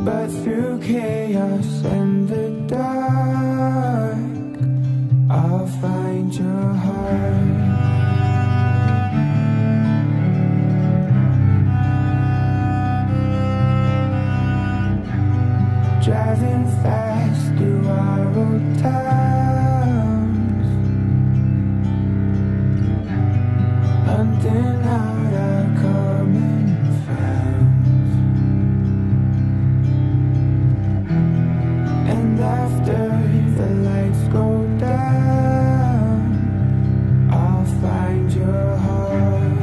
But through chaos and the dark, I'll find your heart. Driving fast through our old towns, hunting out our common friends. And after the lights go down, I'll find your heart.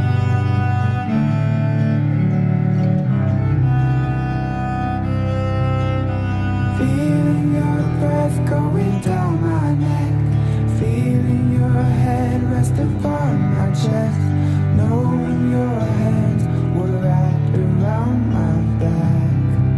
Feeling your breath going down my neck, feeling your head rest upon my chest, knowing your hands were wrapped around my back.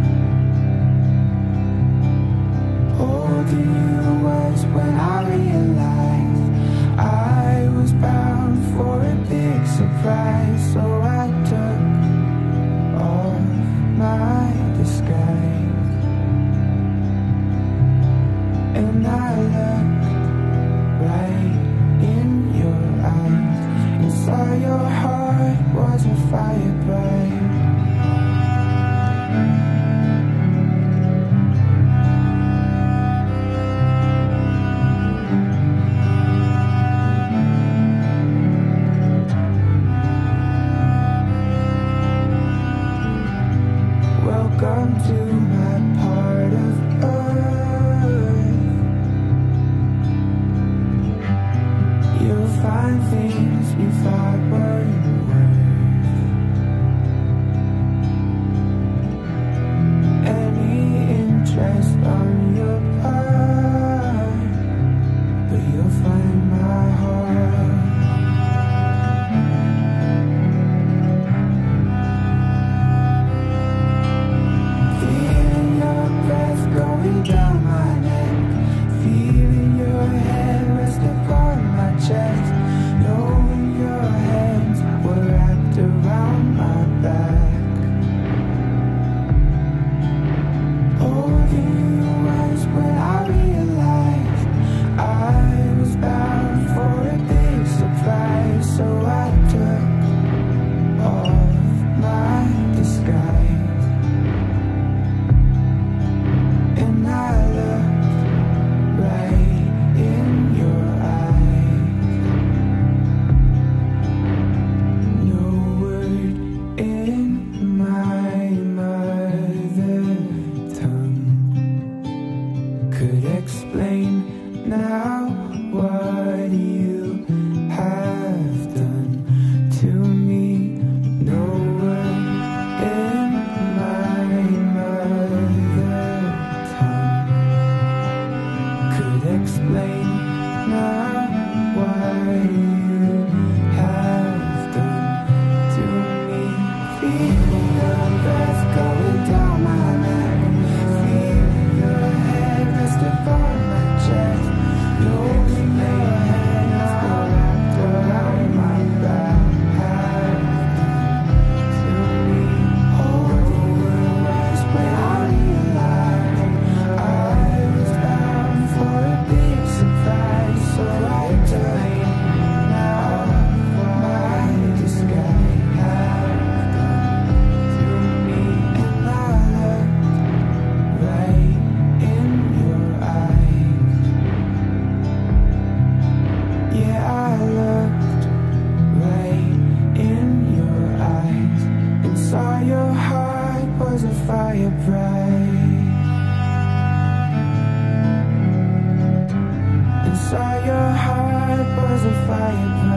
Holding you was when I realized I was bound for a big surprise. So I took off my disguise, and I looked right in your eyes and saw your heart was a fire bright. Welcome to my part of Earth. You'll find things you thought weren't worth any interest on your part, but you'll find my heart. Feeling your breath going down my neck, feeling your head rest upon my chest, knowing your hands were wrapped around my back. Holding you was when I realized I was bound for a big surprise. So I took off my disguise, and I looked right in your eyes. No word in my mother tongue could explain now what you have done to me. No word in my mother tongue could explain now what you have done to me. Feeling your breath going down my neck, feeling your head rest upon my chest, knowing your hands were wrapped around my back. To me, holding you was when I realized I was bound for a big surprise. So I took off my disguise to me, and I looked right in your eyes. Yeah, I looked right in your eyes and saw your heart was a fire bright, and saw your heart was a fire bright.